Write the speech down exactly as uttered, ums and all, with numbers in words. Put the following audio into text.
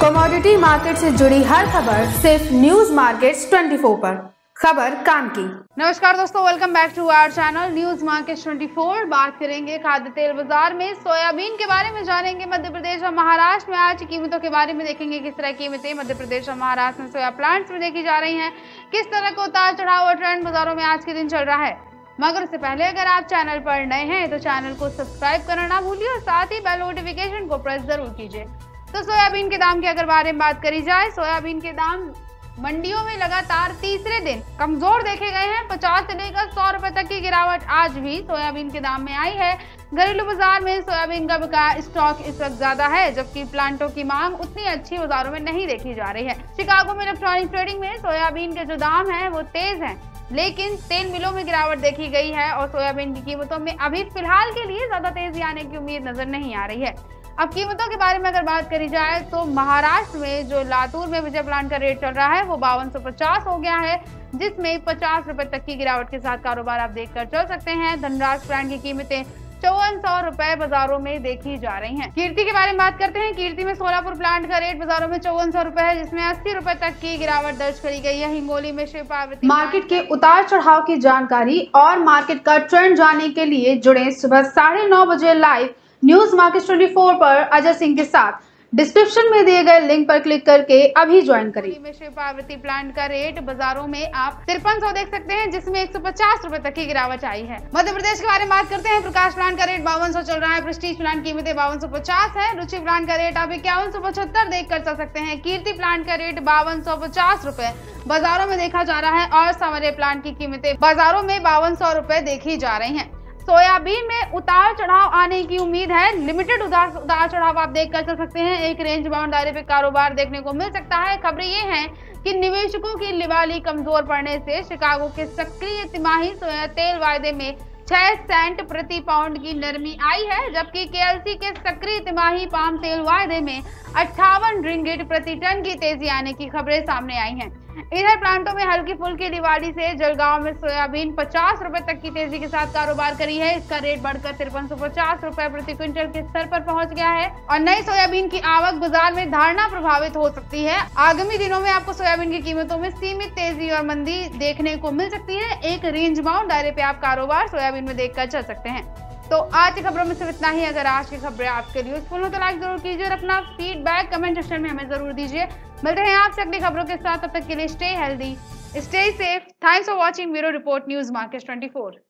Commodity market से जुड़ी हर खबर सिर्फ न्यूज मार्केट्स चौबीस पर। खबर काम की। नमस्कार दोस्तों, welcome back to our channel news market चौबीस। बात करेंगे खाद्य तेल बाजार में सोयाबीन के बारे में, जानेंगे मध्य प्रदेश और महाराष्ट्र में आज की कीमतों के बारे में, देखेंगे किस तरह की कीमतें मध्य प्रदेश और महाराष्ट्र में सोया प्लांट्स में देखी जा रही हैं, किस तरह का उतार चढ़ाव और ट्रेंड बाजारों में आज के दिन चल रहा है। मगर उससे पहले अगर आप चैनल पर नए हैं तो चैनल को सब्सक्राइब करना ना भूलिए और साथ ही बेल नोटिफिकेशन को प्रेस जरूर कीजिए। तो सोयाबीन के दाम की अगर बारे में बात करी जाए, सोयाबीन के दाम मंडियों में लगातार तीसरे दिन कमजोर देखे गए हैं। पचास से लेकर सौ रुपए तक की गिरावट आज भी सोयाबीन के दाम में आई है। घरेलू बाजार में सोयाबीन का बकाया स्टॉक इस वक्त ज्यादा है, जबकि प्लांटों की मांग उतनी अच्छी बाजारों में नहीं देखी जा रही है। शिकागो में इलेक्ट्रॉनिक ट्रेडिंग में सोयाबीन के जो दाम है वो तेज है, लेकिन तेल मिलों में गिरावट देखी गई है और सोयाबीन की कीमतों में अभी फिलहाल के लिए ज्यादा तेजी आने की उम्मीद नजर नहीं आ रही है। अब कीमतों के बारे में अगर बात करी जाए तो महाराष्ट्र में जो लातूर में विजय प्लांट का रेट चल रहा है वो बावन सौ पचास हो गया है, जिसमें पचास रुपए तक की गिरावट के साथ कारोबार आप देखकर चल सकते हैं। धनराज प्लांट की कीमतें चौवन सौ रुपए बाजारों में देखी जा रही हैं। कीर्ति के बारे में बात करते हैं। कीर्ति में सोलापुर प्लांट का रेट बाजारों में चौवन सौ रुपए है, जिसमें अस्सी रुपए तक की गिरावट दर्ज करी गई है। हिंगोली में शिव पार्वती मार्केट के उतार चढ़ाव की जानकारी और मार्केट का ट्रेंड जानने के लिए जुड़े सुबह साढ़े नौ बजे लाइव न्यूज मार्केट चौबीस पर अजय सिंह के साथ। डिस्क्रिप्शन में दिए गए लिंक पर क्लिक करके अभी ज्वाइन करें। में शिव पार्वती प्लांट का रेट बाजारों में आप तिरपन सौ देख सकते हैं, जिसमें एक सौ पचास रुपए तक की गिरावट आई है। मध्य प्रदेश के बारे में बात करते हैं। प्रकाश प्लांट का रेट बावन सौ चल रहा है। प्रेस्टीज प्लांट की कीमतें बावन सौ पचास है। रुचि प्लांट का रेट आप इक्यावन सौ पचहत्तर देख कर चल सकते हैं। कीर्ति प्लांट का रेट बावन सौ पचास रुपए बाजारों में देखा जा रहा है और संवरे प्लांट की कीमतें बाजारों में बावन सौ रुपए देखी जा रही है। सोयाबीन में उतार चढ़ाव आने की उम्मीद है। लिमिटेड उतार उतार चढ़ाव आप देख कर चल सकते हैं। एक रेंज बाउंड दायरे पे कारोबार देखने को मिल सकता है। खबरें ये हैं कि निवेशकों की लिवाली कमजोर पड़ने से शिकागो के सक्रिय तिमाही सोया तेल वायदे में छह सेंट प्रति पाउंड की नरमी आई है, जबकि केएलसी के सक्रिय तिमाही पाम तेल वायदे में अट्ठावन रिंगिट प्रति टन की तेजी आने की खबरें सामने आई हैं। इधर प्लांटों में हल्की फुल्की दिवाली से जलगांव में सोयाबीन पचास रुपए तक की तेजी के साथ कारोबार करी है। इसका रेट बढ़कर तिरपन सौ पचास रुपए प्रति क्विंटल के स्तर पर पहुंच गया है और नई सोयाबीन की आवक बाजार में धारणा प्रभावित हो सकती है। आगामी दिनों में आपको सोयाबीन की कीमतों में सीमित तेजी और मंदी देखने को मिल सकती है। एक रेंज बाउंड दायरे पे आप कारोबार सोयाबीन में देखकर चल सकते हैं। तो आज की खबरों में सिर्फ इतना ही। अगर आज की खबरें आपके लिए यूजफुल हो तो लाइक जरूर कीजिए और अपना फीडबैक कमेंट सेक्शन में हमें जरूर दीजिए। मिलते हैं आपसे अगली खबरों के साथ, तब तक के लिए stay healthy, stay safe. Thanks for watching bureau report news market चौबीस।